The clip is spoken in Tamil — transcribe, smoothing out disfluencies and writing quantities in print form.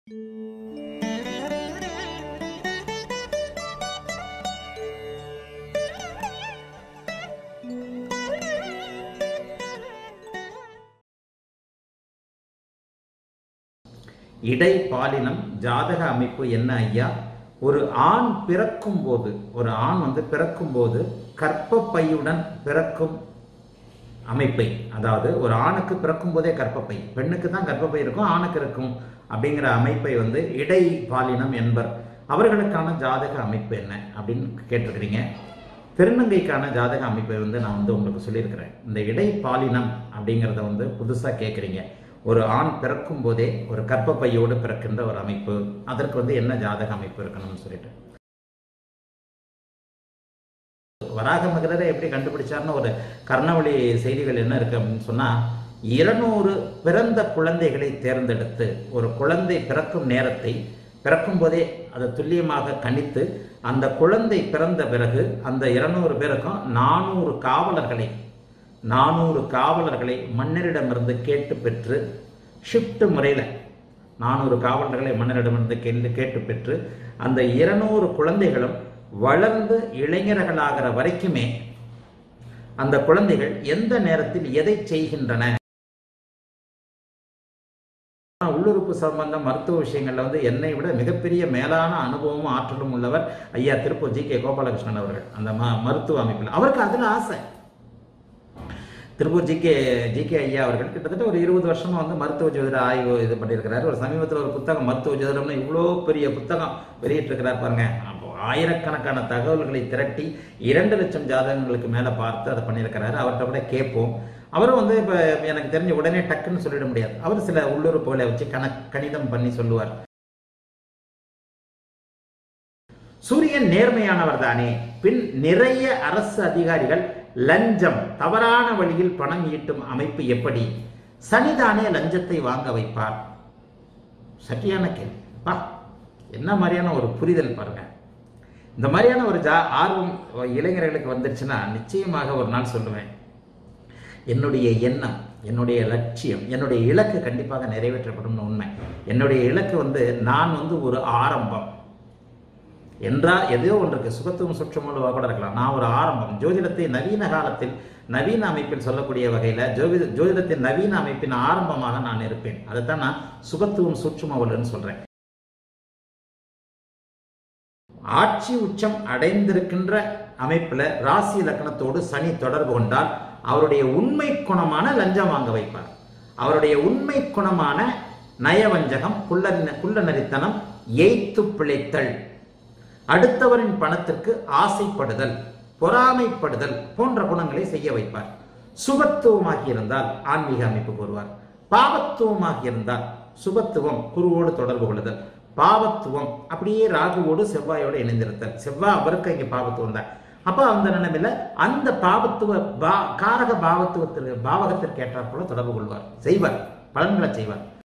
இடை பாலினம் ஜாதக அமைப்பு என்ன ஐயா? ஒரு ஆண் பிறக்கும் போது, ஒரு ஆண் பிறக்கும் போது கர்ப்பப்பையுடன் பிறக்கும் அமைப்பை, அதாவது ஒரு ஆணுக்கு பிறக்கும் போதே கர்ப்பப்பை, பெண்ணுக்கு தான் கர்ப்பப்பை இருக்கும், ஆணுக்கு இருக்கும் அப்படிங்கிற அமைப்பை இடை பாலினம் என்பர். அவர்களுக்கான ஜாதக அமைப்பு என்ன அப்படின்னு கேட்டிருக்கிறீங்க. திருநங்கைக்கான ஜாதக அமைப்பை நான் உங்களுக்கு சொல்லியிருக்கிறேன். இந்த இடை பாலினம் அப்படிங்கிறத புதுசாக கேட்குறீங்க. ஒரு ஆண் பிறக்கும் போதே ஒரு கர்ப்பப்பையோடு பிறக்கின்ற ஒரு அமைப்பு, அதற்கு என்ன ஜாதக அமைப்பு இருக்கணும்னு சொல்லிட்டு வராக மகரரை எப்படி கண்டுபிடிச்சார்னு ஒரு கர்ணவழி செய்திகள் என்ன இருக்கு அப்படின்னு சொன்னா, 200 பிறந்த குழந்தைகளை தேர்ந்தெடுத்து ஒரு குழந்தை பிறக்கும் நேரத்தை பிறக்கும் போதே அதை துல்லியமாக கணித்து அந்த குழந்தை பிறந்த பிறகு அந்த 200 பேருக்கும் 400 காவலர்களை மன்னரிடமிருந்து கேட்டு பெற்று ஷிஃப்ட் முறையில் 400 காவலர்களை மன்னரிடமிருந்து கேட்டு பெற்று அந்த 200 குழந்தைகளும் வளர்ந்து இளைஞர்களாகிற வரைக்குமே அந்த குழந்தைகள் எந்த நேரத்தில் எதை செய்கின்றன, உள்ளுறுப்பு சம்பந்த மருத்துவ விஷயங்கள்ல என்னை விட மிகப்பெரிய மேலான அனுபவமும் ஆற்றலும் உள்ளவர் ஐயா திருப்பூர் GK கோபாலகிருஷ்ணன் அவர்கள். அந்த மருத்துவ அமைப்பில் அவருக்கு அதில் ஆசை. திருப்பூர் GK ஐயா அவர்கள் கிட்டத்தட்ட ஒரு 20 வருஷமா மருத்துவ ஜோதிட ஆய்வு இது பண்ணியிருக்கிறார். ஒரு சமீபத்தில் ஒரு புத்தகம் மருத்துவ ஜோதிடம்னு இவ்வளோ பெரிய புத்தகம் வெளியிட்டிருக்கிறார் பாருங்க. அப்போ ஆயிரக்கணக்கான தகவல்களை திரட்டி 2 லட்சம் ஜாதகங்களுக்கு மேலே பார்த்து அதை பண்ணியிருக்கிறாரு. அவர்கிட்ட கூட கேட்போம். அவரும் இப்போ எனக்கு தெரிஞ்ச உடனே டக்குன்னு சொல்லிட முடியாது. அவர் சில உள்ளுறுப்புகளை வச்சு கணிதம் பண்ணி சொல்லுவார். சூரியன் நேர்மையானவர் தானே, பின் நிறைய அரசு அதிகாரிகள் லஞ்சம் தவறான வழியில் பணம் ஈட்டும் அமைப்பு எப்படி? சனிதானே லஞ்சத்தை வாங்க வைப்பார். சரியான கேள்வி. என்ன மாதிரியான ஒரு புரிதல் பாருங்க. இந்த மாதிரியான ஒரு ஆர்வம் இளைஞர்களுக்கு வந்துருச்சுன்னா நிச்சயமாக ஒரு நாள் சொல்லுவேன், என்னுடைய எண்ணம், என்னுடைய லட்சியம், என்னுடைய இலக்கு கண்டிப்பாக நிறைவேற்றப்படும் உண்மை. என்னுடைய இலக்கு நான் ஒரு ஆரம்பம் என்றால் ஏதோ ஒன்றுக்கு சுகத்துவம் சுற்றமுழுவாக கூட இருக்கலாம். நான் ஒரு ஆரம்பம். ஜோதிடத்தை நவீன காலத்தில் நவீன அமைப்பில் சொல்லக்கூடிய வகையில் ஜோதிடத்தின் நவீன அமைப்பின் ஆரம்பமாக நான் இருப்பேன். அதைத்தான் நான் சுகத்துவம் சுற்றுமவல்னு சொல்றேன். ஆட்சி உச்சம் அடைந்திருக்கின்ற அமைப்புல ராசி லக்னத்தோடு சனி தொடர்பு கொண்டால் அவருடைய உண்மை குணமான லஞ்சம் வாங்க வைப்பார். அவருடைய உண்மை குணமான நயவஞ்சகம், குள்ள நரித்தனம், எய்த்து பிழைத்தல், அடுத்தவரின் பணத்திற்கு ஆசைப்படுதல், பொறாமைப்படுதல் போன்ற குணங்களை செய்ய வைப்பார். சுபத்துவமாகி இருந்தால் ஆன்மீக அமைப்பு கூறுவார். பாவத்துவமாகி இருந்தால் சுபத்துவம் குருவோடு தொடர்பு கொள்ளுதல், பாவத்துவம் அப்படியே ராகுவோடு செவ்வாயோடு இணைந்திருத்தல். செவ்வாய் அவருக்கு இங்கே பாவத்துவம் தான். அப்ப அந்த நிலைமையில அந்த பாவத்துவ காரக பாவகத்திற்கு ஏற்றாற் போல தொடர்பு கொள்வார், செய்வார், பலன்களை செய்வார்.